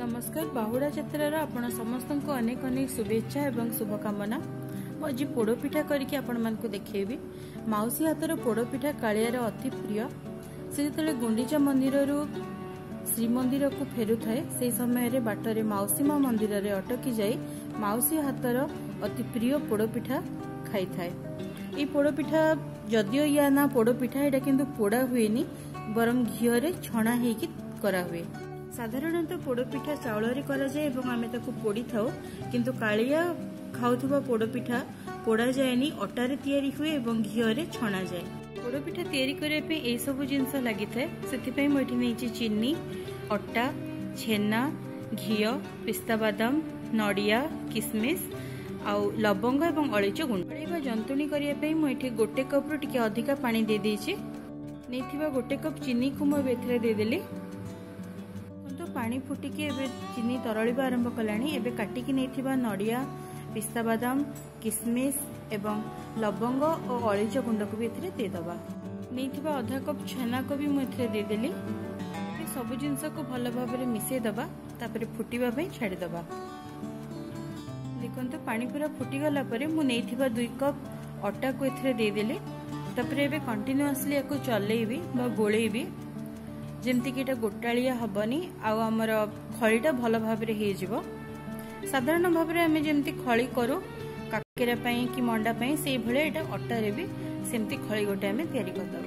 नमस्कार बाहुड़ा यात्रार आपण समस्त को अनेक अनेक शुभेच्छा एवं शुभकामना। मुझे पोड़पिठा करके आपण मानक देखेबी। माउसी हाथर पोड़पिठा कालियार अति प्रिय। से जो गुंडीचा मंदिर श्रीमंदिर को फेरु थाए से समय बाटर माउसी माँ मंदिर रे अटकी जाई माउसी हाथर अति प्रिय पोड़पिठा खाई थाए। ये पोड़पिठा जदियो या ना पोड़पिठा एटा किंतु पोड़ा हुएनी बरं घीओ रे छणा हेकी करा हुए। साधारणतः पोड़पिठा चाउल रे करा जाए एवं आमे ताकू पोड़ी थाओ किंतु कालिया खाउथुबा पोड़पिठा पोड़ा जाएनी अटा रे तैयारी हुए एवं घीओ रे छणा जाए। पोड़पिठा तैयारी करबे पे ए सब जिंस लागि थाए सेति पई मोठी नेची चीनी अटा छेना घीओ पिस्ता बादाम नड़िया किसमिस आउ लवंग एवं अलैच गुंड पड़ेबा जंतुणी करिया पे मो एठी गोटे कप रो टिके अधिका पानी दे देछि। नेथिबा गोटे कप चीनी को मो बेथरे दे देली। तो पानी फुटिकी एबे चीनी तरळिबा आरंभ कलानी। एबे काटिकी नेथिबा नड़िया पिस्ता बादाम किसमिस एवं लवंग और अलैच गुंड को भी एथिरे दे दबा। नेथिबा आधा कप छेना को भी मो एथिरे दे देली। सब जिंस को भल भाबरे मिसै दबा तापरे फुटिबा पई छाडी दबा। देखंतु पानी पूरा फुटी गला परे मु नेथिबा 2 कप अटा को एथिरे दे देली। तापरे एबे कंटिन्यूअसली याको चलेइबी बा गोळेइबी जेमति कि एटा गोटालिया हबनी आउ हमर खळीटा भल भाबरे हे जिवो। साधारण भाबरे हमें जेमति खळी करू काकेरा पई कि मंडा पई सेई भले एटा अटा रे भी सेमति खळी गोटे हमें तयारी कर दबो।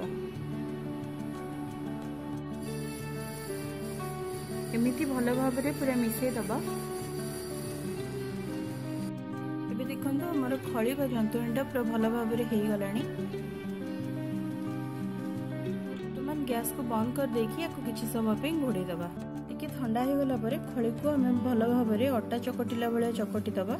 एमिति भल भाबरे पूरा मिसै दबा। एबे देखंतु हमर खळी बा जंतुणीटा पूरा भल भाबरे हे गलानी। गैस को बंद कर देकी याको किछि समय पे घोड़े दबा। टिके ठंडा हो गला परे खळी को हमें भल भाबरे अटा चकटिला बेले चकटी दबा।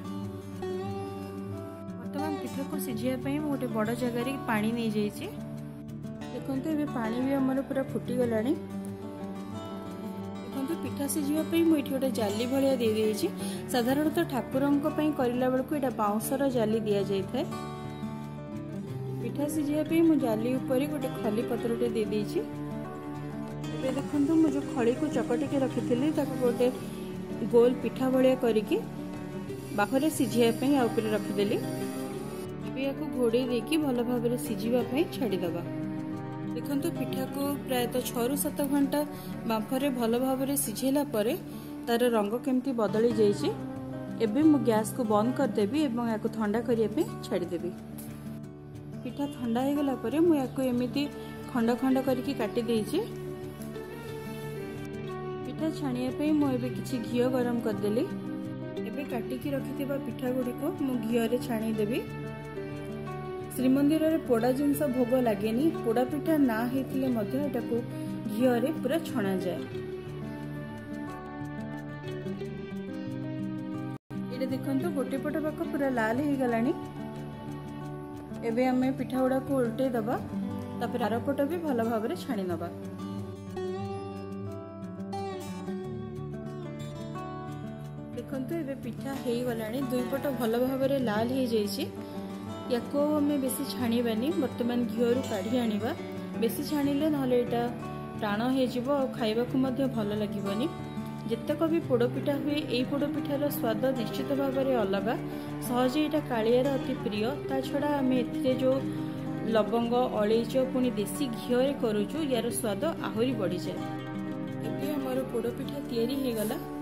वर्तमान पिठा को सिझिया पई मोटे बड़ जगह रे पानी नै जाईछि। देखंतु एबे पानी भी हमर पूरा फुटी गलानी। देखंतु पिठा सिझिया पई मो एठी ओटा जाली भलिया दे देछि। साधारणतः ठाकुरंक पई करिला बेलको एटा बाउंसर जाली दिया जाय थाए। पिठा सिझिया पे मु जाली ऊपर गोटे खली पत्रटे दे देछि। एबे देखंतु मु जो खड़ी को चकटी के रखिथिली ताको गोटे गोल पिठा भलिया करिकि बाखरे सिझिया पे आ ऊपर रखि देली। एबे याको घोड़े देकी भल भाबरे सिझिबा पे छाडी दबा। देखंतु पिठा को प्राय तो 6 ରୁ 7 घंटा बांफरे भल भाबरे सिझेला परे तार रंग केमती बदली जाईछि। एबे मु गैस को बंद कर देबी एवं याको ठंडा करिया पे छाडी देबी। पिठा ठंडा हो गला परे मु याको एमिति खंड खंड करके काटी देछि। पिठा छानिया पे मु एबे किछि घियो गरम कर देली। एबे काटी की रखिथिबा पिठा गुडी को मु घियो रे छानी देबी। श्रीमंदिर रे पोड़ा जिंस भोग लागेनी। पोड़ा पिठा ना हेतिले मध्ये एटा को घियो रे पूरा छणा जाय। एटा देखंतु गोटे पट पाक पूरा लाल हे गलानी। एबे हमें पिठा गुड़ा को उल्टे दबा तापर आर पट भी भल भाबरे छाणी नबा। देखंतु एबे पिठा हेई गलानी। दुई पट भल भाबरे लाल हे जाईछि। याको हमें बेसी छाणीबानी। वर्तमान घिओ रु काढी आनिबा। बेसी छाणीले नहले एटा टाण हे जिवो आ खाइबा को मध्ये भल लागिबनी। जेतक भी पोड़पिठा हुए यही पोड़पिठार स्वाद निश्चित भाव में अलग। सहजे यहाँ कालियार अति प्रिय। ता छड़ा आम ए जो लवंग अलैच पुणी देसी घीओ करुचु यार स्वाद आहरी बढ़ी जाए। एबे हमर पोड़पिठा तैयारी हो गला।